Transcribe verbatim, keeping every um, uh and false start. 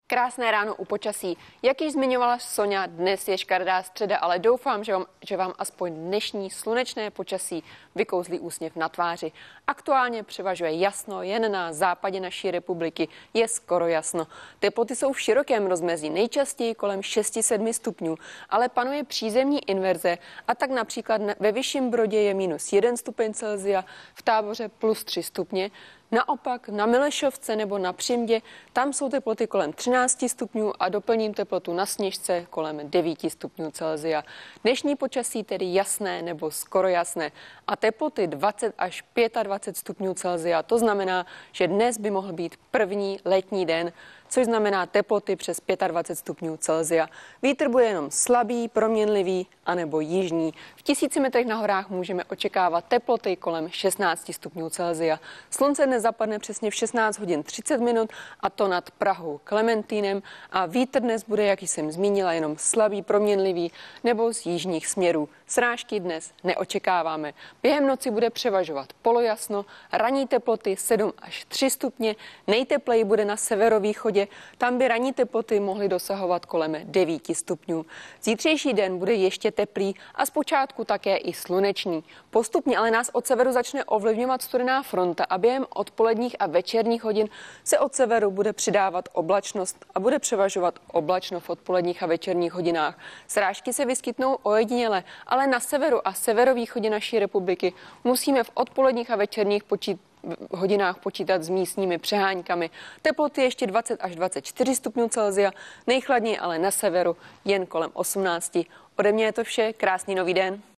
Krásné ráno u počasí. Jak již zmiňovala Soňa, dnes je škaredá středa, ale doufám, že vám, že vám aspoň dnešní slunečné počasí vykouzlí úsměv na tváři. Aktuálně převažuje jasno, jen na západě naší republiky je skoro jasno. Teploty jsou v širokém rozmezí, nejčastěji kolem šesti sedmi stupňů, ale panuje přízemní inverze a tak například ve Vyšším Brodě je minus jeden stupeň Celsia, v Táboře plus tři stupně. Naopak na Milešovce nebo na Přimdě, tam jsou teploty kolem třinácti stupňů a doplním teplotu na Sněžce kolem devíti stupňů Celsia. Dnešní počasí tedy jasné nebo skoro jasné a teploty dvacet až dvacet pět stupňů Celsia. To znamená, že dnes by mohl být první letní den, což znamená teploty přes dvacet pět stupňů Celsia. Vítr bude jenom slabý, proměnlivý anebo jižní. V tisíci metrech na horách můžeme očekávat teploty kolem šestnácti stupňů Celsia. Slunce dnes zapadne přesně v šestnáct hodin třicet minut a to nad Prahou Klementínem a vítr dnes bude, jak jsem zmínila, jenom slabý, proměnlivý nebo z jižních směrů. Srážky dnes neočekáváme. Během noci bude převažovat polojasno, ranní teploty sedm až tři stupně, nejtepleji bude na severovýchodě, tam by ranní teploty mohly dosahovat kolem devíti stupňů. Zítřejší den bude ještě teplý a zpočátku také i slunečný. Postupně ale nás od severu začne ovlivňovat studená fronta a během odpoledních a večerních hodin se od severu bude přidávat oblačnost a bude převažovat oblačno v odpoledních a večerních hodinách. Srážky se vyskytnou ojediněle, ale na severu a severovýchodě naší republiky musíme v odpoledních a večerních počít hodinách počítat s místními přeháňkami. Teploty ještě dvacet až dvacet čtyři stupňů Celsia, nejchladněji ale na severu jen kolem osmnácti. Ode mě je to vše, krásný nový den.